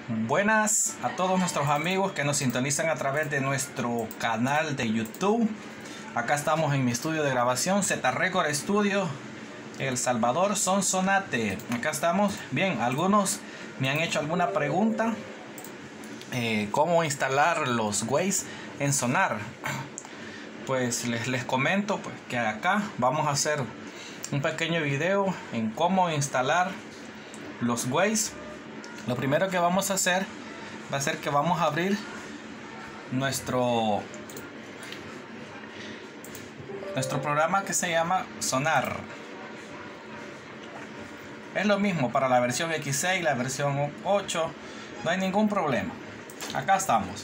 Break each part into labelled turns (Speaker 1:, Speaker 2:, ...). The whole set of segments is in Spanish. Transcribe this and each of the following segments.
Speaker 1: Buenas a todos nuestros amigos que nos sintonizan a través de nuestro canal de YouTube. Acá estamos en mi estudio de grabación, Z Record Studio, El Salvador, Sonsonate. Acá estamos. Bien, algunos me han hecho alguna pregunta. ¿Cómo instalar los Waze en Sonar? Pues les comento pues, que acá vamos a hacer un pequeño video en cómo instalar los Waze. Lo primero que vamos a hacer va a ser que vamos a abrir nuestro programa que se llama Sonar. Es lo mismo para la versión X6, la versión 8, no hay ningún problema. Acá estamos.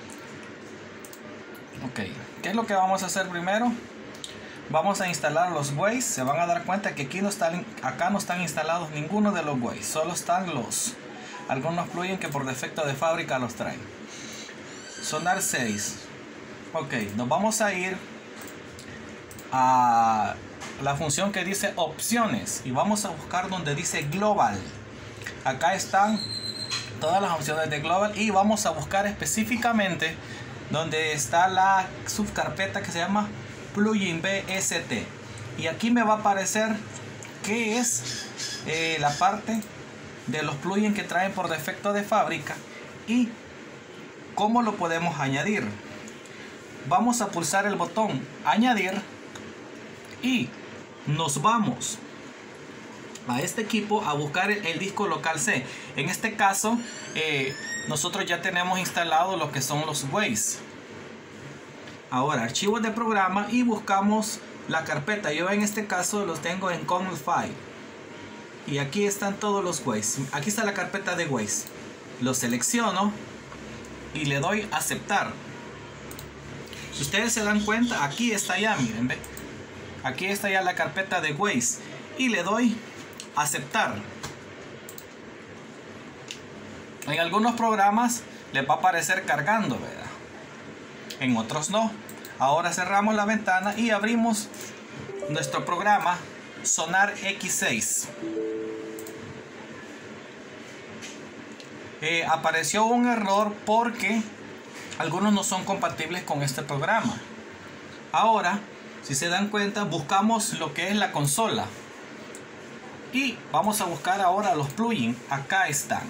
Speaker 1: Ok, ¿qué es lo que vamos a hacer primero? Vamos a instalar los Waze. Se van a dar cuenta que acá no están instalados ninguno de los Waze, solo están algunos plugins que por defecto de fábrica los traen. Sonar 6. Ok, nos vamos a ir a la función que dice opciones y vamos a buscar donde dice global. Acá están todas las opciones de global y vamos a buscar específicamente donde está la subcarpeta que se llama plugin BST. Y aquí me va a aparecer qué es la parte de los plugins que traen por defecto de fábrica y cómo lo podemos añadir. Vamos a pulsar el botón añadir y nos vamos a este equipo a buscar el disco local C. En este caso nosotros ya tenemos instalado lo que son los Waze. Ahora archivos de programa y buscamos la carpeta. Yo en este caso los tengo en Common File. Y aquí están todos los Waze. Aquí está la carpeta de Waze. Lo selecciono y le doy aceptar. Si ustedes se dan cuenta, aquí está ya, miren, ¿ve? Aquí está ya la carpeta de Waze. Y le doy aceptar. En algunos programas les va a aparecer cargando, ¿verdad? En otros no. Ahora cerramos la ventana y abrimos nuestro programa Sonar X6. Apareció un error porque algunos no son compatibles con este programa. Ahora, si se dan cuenta, buscamos lo que es la consola y vamos a buscar ahora los plugins. Acá están.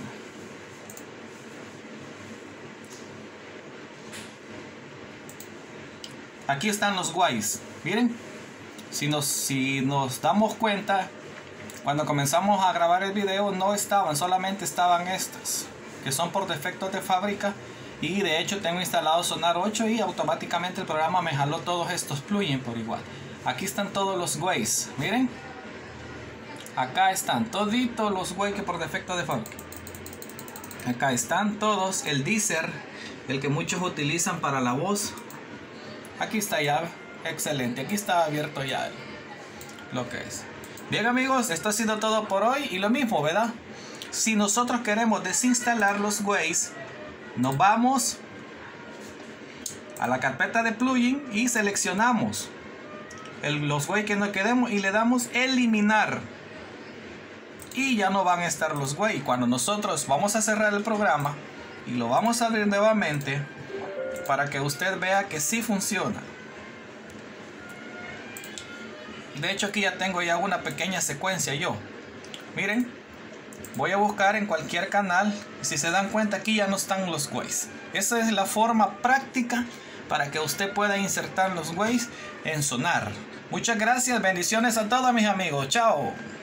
Speaker 1: Aquí están los Waze. Miren, si nos damos cuenta, cuando comenzamos a grabar el video no estaban, solamente estaban estas que son por defecto de fábrica. Y de hecho tengo instalado Sonar 8 y automáticamente el programa me jaló todos estos plugins por igual. Aquí están todos los Waze, miren. Acá están toditos los Waze que por defecto de fábrica. Acá están todos. El Deezer, el que muchos utilizan para la voz. Aquí está ya, excelente. Aquí está abierto ya lo que es. Bien amigos, esto ha sido todo por hoy. Y lo mismo, ¿verdad? Si nosotros queremos desinstalar los Waze, nos vamos a la carpeta de plugin y seleccionamos los Waze que no queremos y le damos eliminar. Y ya no van a estar los Waze. Cuando nosotros vamos a cerrar el programa y lo vamos a abrir nuevamente para que usted vea que sí funciona. De hecho aquí ya tengo ya una pequeña secuencia yo. Miren. Voy a buscar en cualquier canal. Si se dan cuenta, aquí ya no están los Waze. Esa es la forma práctica para que usted pueda insertar los Waze en Sonar. Muchas gracias. Bendiciones a todos mis amigos. Chao.